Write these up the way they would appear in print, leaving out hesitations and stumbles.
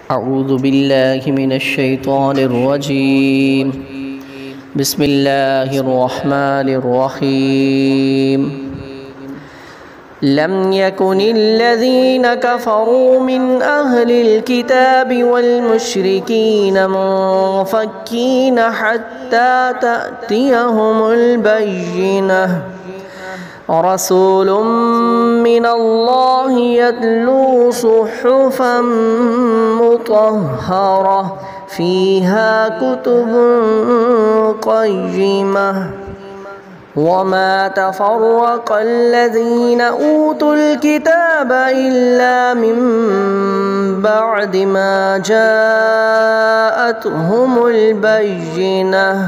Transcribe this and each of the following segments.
أعوذ بالله من الشيطان الرجيم. بسم الله الرحمن الرحيم. لم يكن الذين كفروا من أهل الكتاب والمشركين منفكين حتى تأتيهم البينة. رسول من الله يتلو صحفا مطهرة فيها كتب قيمة. وما تفرق الذين أوتوا الكتاب إلا من بعد ما جاءتهم البينة.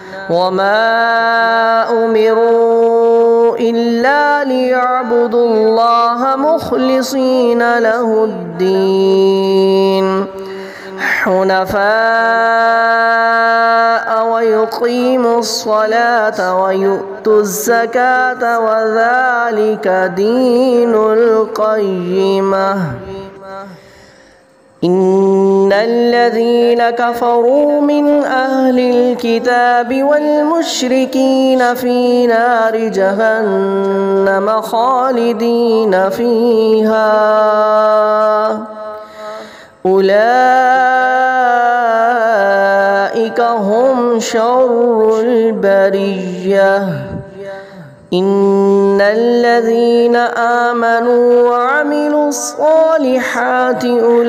وما أمروا إلا ليعبدوا الله مخلصين له الدين حنفاء ويقيموا الصلاة ويؤتوا الزكاة وذلك دين القيمة. إن الذين كفروا من أهل الكتاب والمشركين في نار جهنم خالدين فيها أولئك هم شر البرية. إن الذين آمنوا وعملوا الصالحات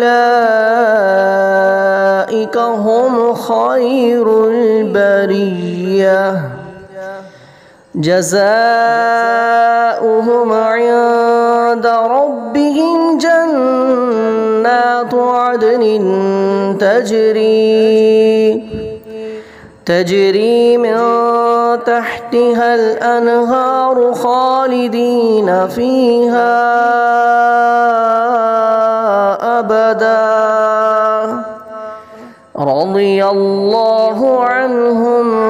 أولئك هم خير البرية. جزاؤهم عند ربهم جنات عدن تجري من تحتها الأنهار خالدين فيها أبدا. رضي الله عنهم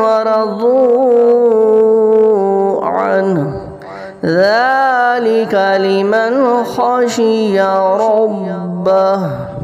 ورضوا عنه ذلك لمن خشي ربه.